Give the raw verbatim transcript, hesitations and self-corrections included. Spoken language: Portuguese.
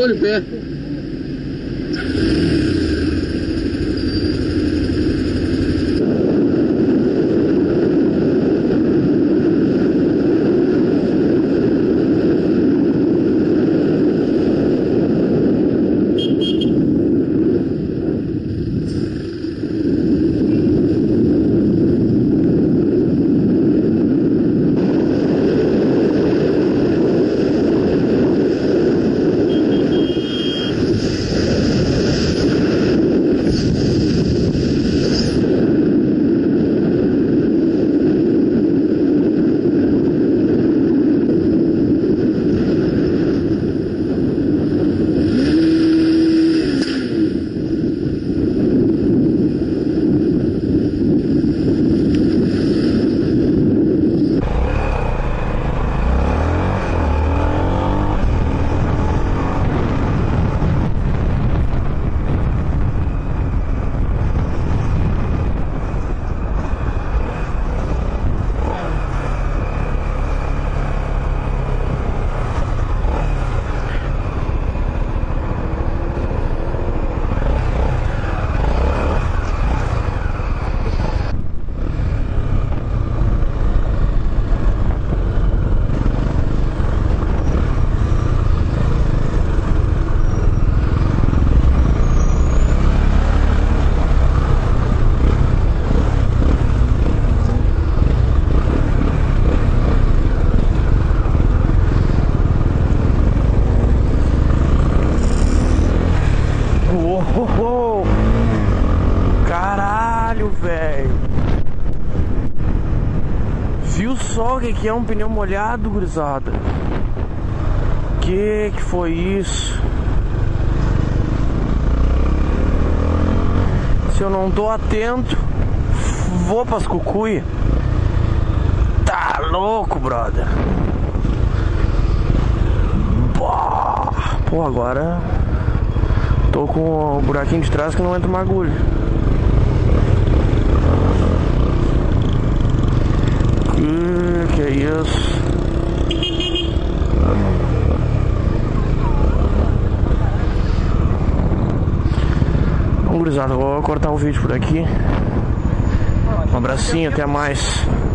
ficou de pé. Caralho, velho. Viu só o que que é um pneu molhado, gurizada? Que que foi isso? Se eu não tô atento, vou pras cucuia. Tá louco, brother. Pô, agora tô com o buraquinho de trás que não entra uma agulha. Que que é isso? Bom, gurizada, vou cortar o vídeo por aqui. Um abracinho, até mais.